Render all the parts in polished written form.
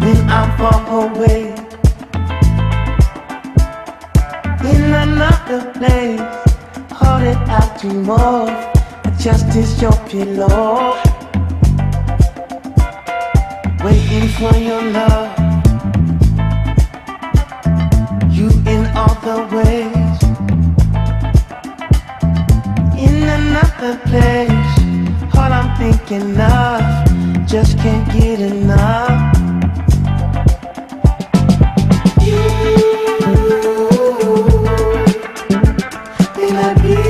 when I'm far away in another place, holding out to more. Just as your pillow, waiting for your love. You in all the ways, in another place. All I'm thinking of, just can't get enough. You, will I be?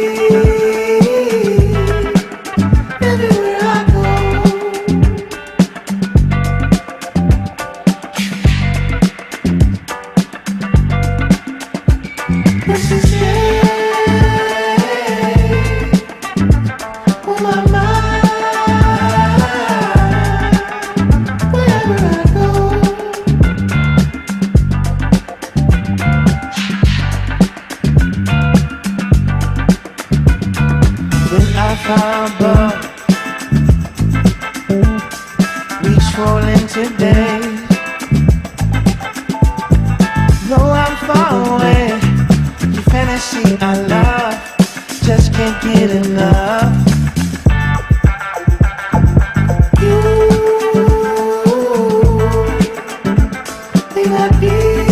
Above, reach rolling today. Though I'm far away, your fantasy I love, just can't get enough. You, will I be?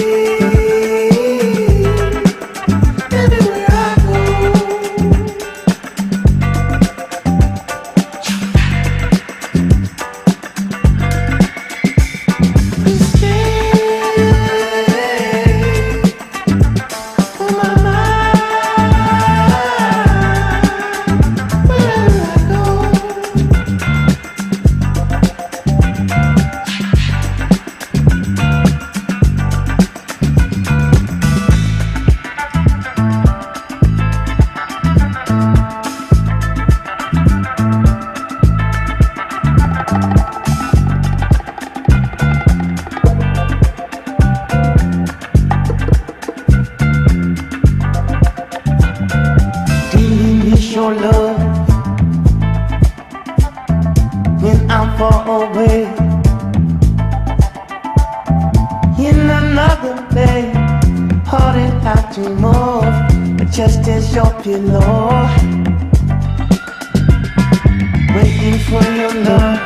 Your love when I'm far away in another day, holding out to more, just as your pillow, waiting for your love.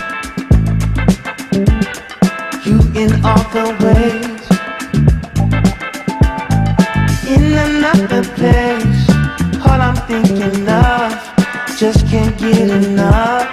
You in all the ways, in another place. All I'm thinking of, just can't get enough.